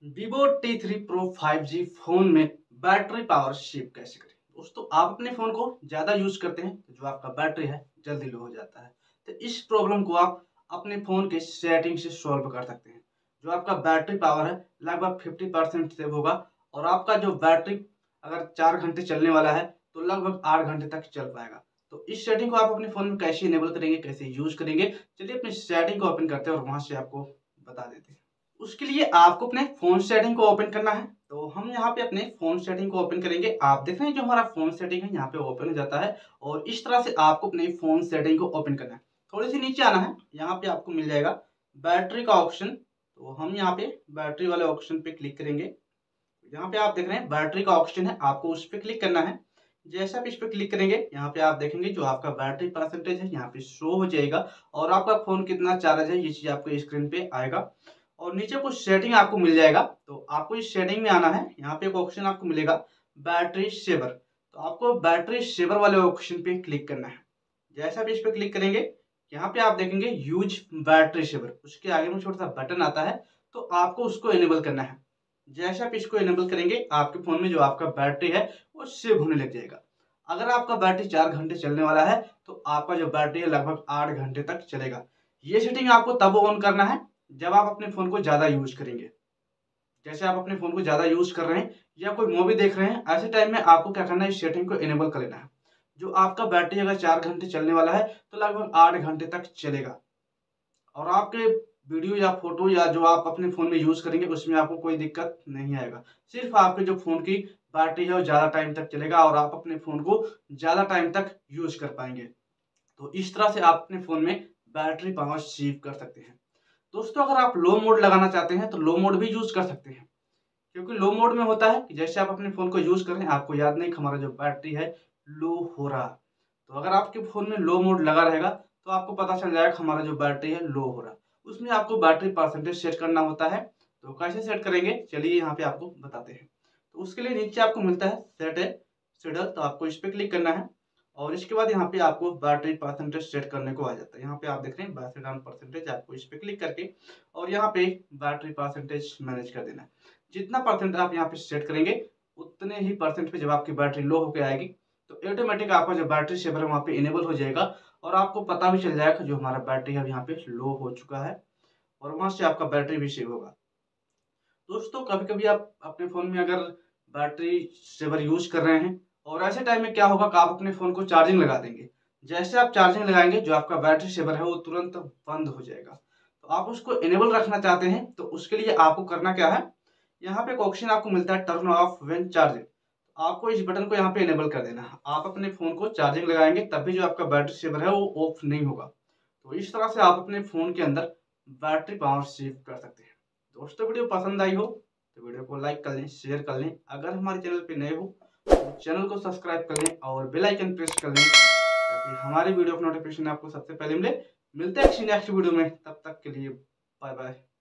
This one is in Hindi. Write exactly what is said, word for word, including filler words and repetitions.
Vivo T three Pro five G phone में बैटरी पावर सेव कैसे करें। दोस्तों, आप अपने फोन को ज्यादा यूज करते हैं तो जो आपका बैटरी है जल्दी लो हो जाता है। तो इस प्रॉब्लम को आप अपने फोन के सेटिंग से सॉल्व कर सकते हैं। जो आपका बैटरी पावर है लगभग फिफ्टी परसेंट सेव होगा और आपका जो बैटरी अगर चार घंटे चलने वाला है तो लगभग आठ घंटे तक चल पाएगा। तो इस सेटिंग को आप अपने फोन में कैसे इनेबल करेंगे, कैसे यूज करेंगे, चलिए अपनी सेटिंग को ओपन करते हैं और वहां से आपको बता देते हैं। उसके लिए आपको अपने फोन सेटिंग को ओपन करना है। तो हम यहाँ पे अपने फोन सेटिंग को ओपन करेंगे। आप देख रहे हैं जो हमारा फोन सेटिंग है यहाँ पे ओपन हो जाता है और इस तरह से आपको अपने फोन सेटिंग को ओपन करना है। थोड़ी सी नीचे आना है, यहाँ पे आपको मिल जाएगा बैटरी का ऑप्शन। तो हम यहाँ पे बैटरी वाले ऑप्शन पे क्लिक करेंगे। यहाँ पे आप देख रहे हैं बैटरी का ऑप्शन है, आपको उस पर क्लिक करना है। जैसे आप इस पे क्लिक करेंगे यहाँ पे आप देखेंगे जो आपका बैटरी परसेंटेज है यहाँ पे शो हो जाएगा और आपका फोन कितना चार्ज है ये चीज आपको स्क्रीन पे आएगा। और नीचे कुछ सेटिंग आपको मिल जाएगा, तो आपको इस सेटिंग में आना है। यहाँ पे एक ऑप्शन आपको मिलेगा बैटरी सेवर, तो आपको बैटरी सेवर वाले ऑप्शन पे क्लिक करना है। जैसे आप इस पे क्लिक करेंगे यहाँ पे आप देखेंगे यूज बैटरी सेवर, उसके आगे में छोटा सा बटन आता है, तो आपको उसको इनेबल करना है। जैसे आप इसको इनेबल करेंगे आपके फोन में जो आपका बैटरी है वो सेव होने लग जाएगा। अगर आपका बैटरी चार घंटे चलने वाला है तो आपका जो बैटरी है लगभग आठ घंटे तक चलेगा। ये सेटिंग आपको तब ऑन करना है जब आप अपने फोन को ज्यादा यूज करेंगे। जैसे आप अपने फोन को ज्यादा यूज कर रहे हैं या कोई मूवी देख रहे हैं, ऐसे टाइम में आपको क्या करना है, इस सेटिंग को इनेबल कर लेना है। जो आपका बैटरी अगर चार घंटे चलने वाला है तो लगभग आठ घंटे तक चलेगा और आपके वीडियो या फोटो या जो आप अपने फोन में यूज करेंगे उसमें आपको कोई दिक्कत नहीं आएगा। सिर्फ आपके जो फोन की बैटरी है वो ज्यादा टाइम तक चलेगा और आप अपने फोन को ज्यादा टाइम तक यूज कर पाएंगे। तो इस तरह से आप अपने फोन में बैटरी पावर सेव कर सकते हैं। दोस्तों, अगर आप लो मोड लगाना चाहते हैं तो लो मोड भी यूज कर सकते हैं, क्योंकि लो मोड में होता है कि जैसे आप अपने फोन को यूज कर रहे हैं आपको याद नहीं कि हमारा जो बैटरी है लो हो रहा। तो अगर आपके फोन में लो मोड लगा रहेगा तो आपको पता चल जाएगा कि हमारा जो बैटरी है लो हो रहा। उसमें आपको बैटरी परसेंटेज सेट करना होता है। तो कैसे सेट करेंगे चलिए यहाँ पे आपको बताते हैं। तो उसके लिए नीचे आपको मिलता है सेट है शेड्यूल, तो आपको इस पर क्लिक करना है और इसके बाद यहाँ पे आपको बैटरी परसेंटेज सेट करने को आ जाता है। यहाँ पे आप देख रहे हैं बैटरी डाउन परसेंटेज, आपको इस पे क्लिक करके और यहाँ पे बैटरी परसेंटेज मैनेज कर देना है। जितना परसेंट आप यहाँ पे सेट करेंगे उतने ही परसेंट पे जब आपकी बैटरी लो होकर आएगी तो ऑटोमेटिक आपका जो बैटरी सेवर है वहाँ पे इनेबल हो जाएगा और आपको पता भी चल जाएगा जो हमारा बैटरी है यहाँ पे लो हो चुका है और वहां से आपका बैटरी भी सेव होगा। दोस्तों, कभी कभी आप अपने फोन में अगर बैटरी सेवर यूज कर रहे हैं और ऐसे टाइम में क्या होगा कि आप अपने फोन को चार्जिंग लगा देंगे। जैसे आप चार्जिंग लगाएंगे जो आपका बैटरी सेवर है वो तुरंत बंद हो जाएगा। तो आप उसको इनेबल रखना चाहते हैं तो उसके लिए आपको करना क्या है, यहाँ पे एक ऑप्शन आपको मिलता है टर्न ऑफ व्हेन चार्जिंग। आपको इस बटन को यहाँ पे इनेबल कर देना है। आप अपने फोन को चार्जिंग लगाएंगे तब भी जो आपका बैटरी सेवर है वो ऑफ नहीं होगा। तो इस तरह से आप अपने फोन के अंदर बैटरी पावर सेव कर सकते हैं। दोस्तों, वीडियो पसंद आई हो तो वीडियो को लाइक कर लें, शेयर कर लें। अगर हमारे चैनल पे नए हो तो चैनल को सब्सक्राइब कर लें और बेल आइकन प्रेस कर लें ताकि हमारे वीडियो का नोटिफिकेशन आपको सबसे पहले मिले। मिलते हैं नेक्स्ट वीडियो में, तब तक के लिए बाय बाय।